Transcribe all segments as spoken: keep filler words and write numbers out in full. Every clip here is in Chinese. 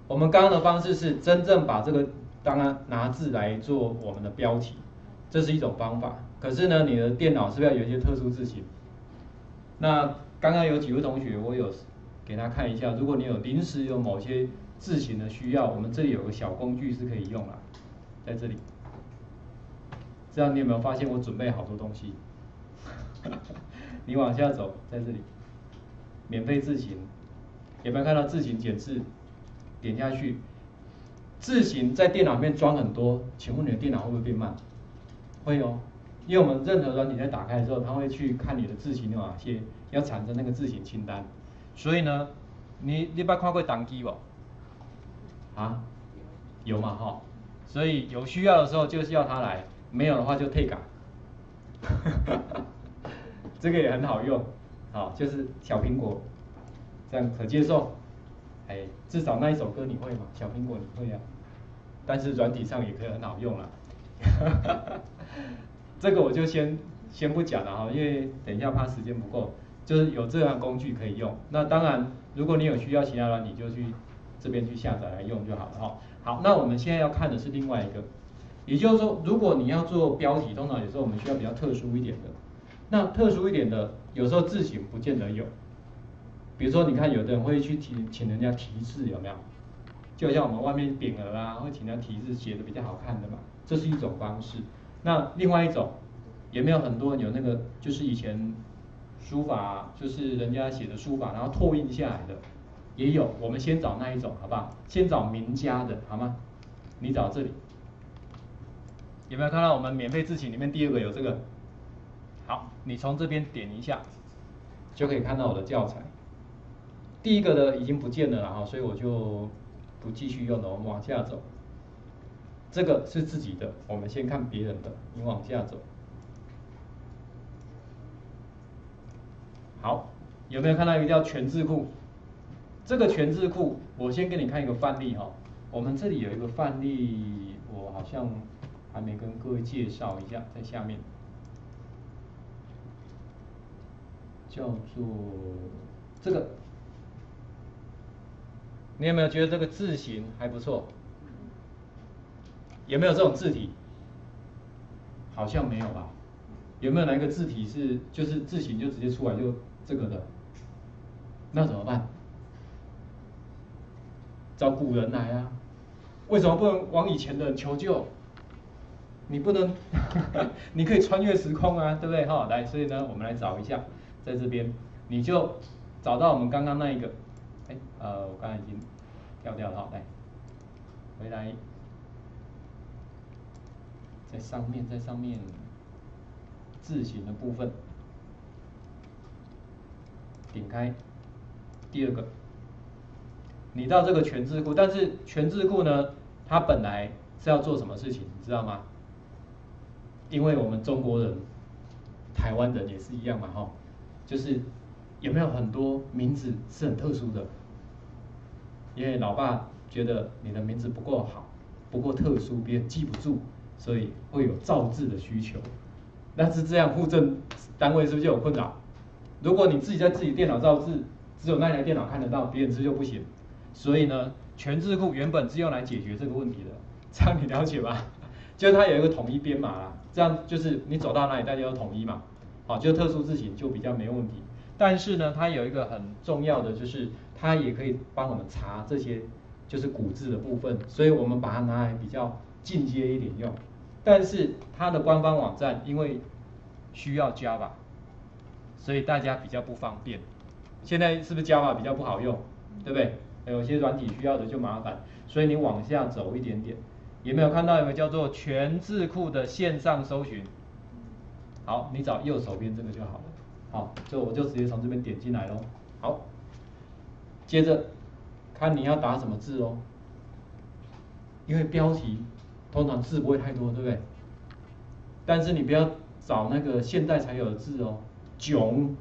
我们刚刚的方式是真正把这个当然拿字来做我们的标题，这是一种方法。可是呢，你的电脑是不是要有一些特殊字型？那刚刚有几位同学，我有给他看一下，如果你有临时有某些字型的需要，我们这里有个小工具是可以用啦，在这里。这样你有没有发现我准备好多东西？你往下走，在这里，免费字型，有没有看到字型检视？点下去，字型在电脑里面装很多，请问你的电脑会不会变慢？会哦，因为我们任何软体在打开的时候，它会去看你的字型有哪些，要产生那个字型清单。所以呢，你你捌看过档机不？啊，有嘛哈？所以有需要的时候就是要它来，没有的话就退改。这个也很好用，好，就是小苹果，这样可接受。哎，至少那一首歌你会吗？小苹果你会啊，但是软体上也可以很好用啦。这个我就先先不讲了哈，因为等一下怕时间不够，就是有这样的工具可以用。那当然，如果你有需要其他软体，就去这边去下载来用就好了哈。好，那我们现在要看的是另外一个，也就是说，如果你要做标题，通常有时候我们需要比较特殊一点的。那特殊一点的，有时候字型不见得有。比如说，你看有的人会去提请人家提字，有没有？就像我们外面匾额啊，会请人家提字写的比较好看的嘛，这是一种方式。那另外一种，有没有很多有那个就是以前书法，就是人家写的书法，然后拓印下来的，也有。我们先找那一种，好不好？先找名家的，好吗？你找这里，有没有看到我们免费字型里面第二个有这个？好，你从这边点一下，就可以看到我的教材。第一个的已经不见了哈，所以我就不继续用了。我们往下走，这个是自己的，我们先看别人的。你往下走，好，有没有看到一个叫全字库？这个全字库，我先给你看一个范例哈。我们这里有一个范例，我好像还没跟各位介绍一下，在下面。叫做这个，你有没有觉得这个字型还不错？有没有这种字体？好像没有吧？有没有哪一个字体是就是字型就直接出来就这个的？那怎么办？找古人来啊！为什么不能往以前的人求救？你不能，你可以穿越时空啊，对不对？哈，来，所以呢，我们来找一下，在这边你就找到我们刚刚那一个，哎，呃，我刚才已经跳掉了，好，来，回来，在上面，在上面字形的部分，点开第二个，你到这个全字库，但是全字库呢，它本来是要做什么事情，你知道吗？因为我们中国人、台湾人也是一样嘛，哈，就是有没有很多名字是很特殊的？因为老爸觉得你的名字不够好，不够特殊，别人记不住，所以会有造字的需求。但是这样户政单位是不是就有困扰？如果你自己在自己电脑造字，只有那台电脑看得到，别人字就不行。所以呢，全字库原本是用来解决这个问题的，这样你了解吗？就是它有一个统一编码啦，这样就是你走到哪里大家都统一嘛，好，就特殊字型就比较没问题。但是呢，它有一个很重要的，就是它也可以帮我们查这些就是古字的部分，所以我们把它拿来比较进阶一点用。但是它的官方网站因为需要 Java， 所以大家比较不方便。现在是不是 Java 比较不好用，对不对？有些软体需要的就麻烦，所以你往下走一点点，有没有看到有个叫做全字库的线上搜寻？好，你找右手边这个就好了。好，就我就直接从这边点进来咯。好，接着看你要打什么字哦，因为标题通常字不会太多，对不对？但是你不要找那个现在才有的字哦，囧，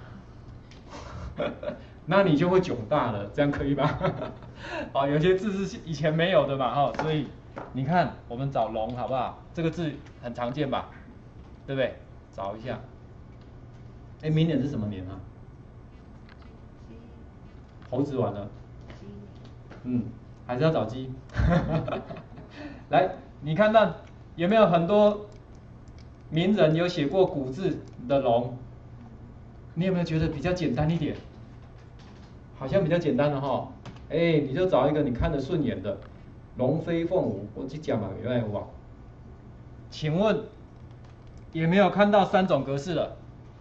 那你就会囧大了，这样可以吗？好，有些字是以前没有的嘛，哈，所以你看我们找龙好不好？这个字很常见吧，对不对？找一下，哎，明年是什么年啊？猴子完了，嗯， 还是要找鸡？来，你看到有没有很多名人有写过古字的龙？你有没有觉得比较简单一点？好像比较简单了哈。哎，你就找一个你看得顺眼的，龙飞凤舞，我去讲嘛，原来哇。请问有没有看到三种格式了？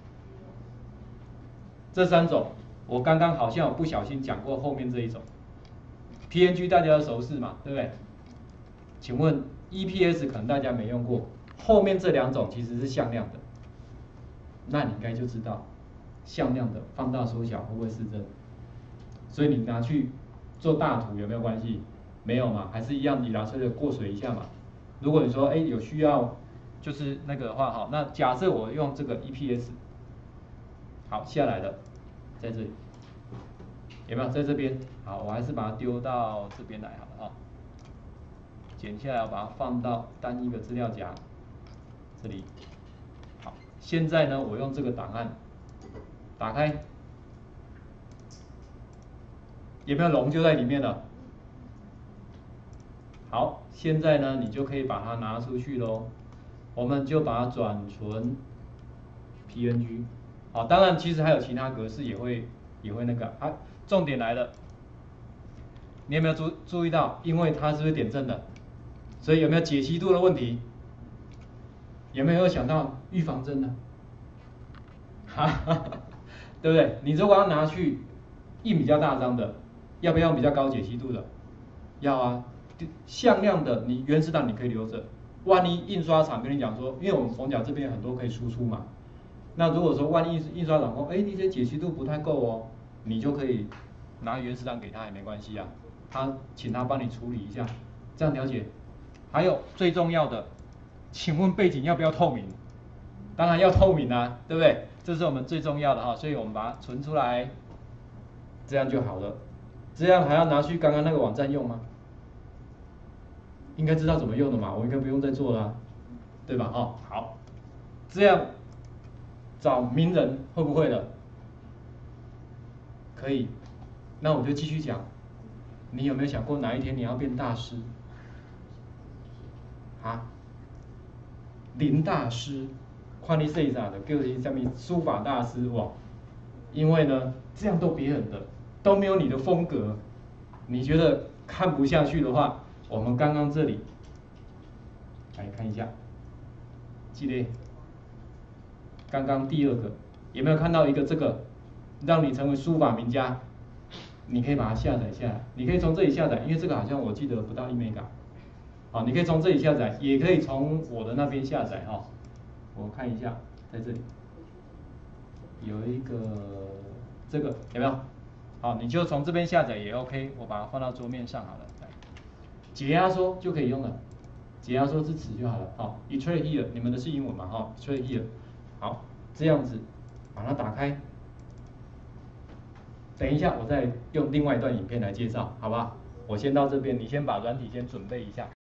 这三种，我刚刚好像有不小心讲过后面这一种 ，P N G 大家都熟悉嘛，对不对？请问 E P S 可能大家没用过，后面这两种其实是向量的，那你应该就知道向量的放大缩小会不会是真？所以你拿去做大图有没有关系？没有嘛，还是一样，你拿出来过水一下嘛。如果你说哎有需要，就是那个的话哈，那假设我用这个 E P S， 好下来了，在这里有没有在这边？好，我还是把它丢到这边来好了哈。剪下来，我把它放到单一个资料夹这里。好，现在呢，我用这个档案打开，有没有龙就在里面了？好，现在呢，你就可以把它拿出去咯。我们就把它转存 P N G。好，当然其实还有其他格式也会也会那个啊。重点来了，你有没有注注意到？因为它是不是点阵的，所以有没有解析度的问题？有没有想到预防针呢？哈哈，对不对？你如果要拿去印比较大张的，要不要用比较高解析度的？要啊。向量的你原始档你可以留着，万一印刷厂跟你讲说，因为我们逢甲这边很多可以输出嘛，那如果说万一印刷厂说，哎，你这解析度不太够哦，你就可以拿原始档给他也没关系啊，他请他帮你处理一下，这样了解。还有最重要的，请问背景要不要透明？当然要透明啊，对不对？这是我们最重要的哈，所以我们把它存出来，这样就好了。这样还要拿去刚刚那个网站用吗？应该知道怎么用的嘛，我应该不用再做了啊，对吧？哦，好，这样找名人会不会了？可以，那我就继续讲。你有没有想过哪一天你要变大师？啊？林大师，看你谁啥的，叫你什么书法大师哇？因为呢，这样都别人的，都没有你的风格，你觉得看不下去的话，我们刚刚这里来看一下，记得刚刚第二个有没有看到一个这个，让你成为书法名家？你可以把它下载下来，你可以从这里下载，因为这个好像我记得不到一 mega， 好，你可以从这里下载，也可以从我的那边下载哈。我看一下，在这里有一个这个有没有？好，你就从这边下载也 OK， 我把它放到桌面上好了。来，解压缩就可以用了，解压缩支持就好了。好 ，Iterate here， 你们的是英文嘛？哈 ，Iterate here， 好，这样子把它打开。等一下，我再用另外一段影片来介绍，好吧？我先到这边，你先把软体先准备一下。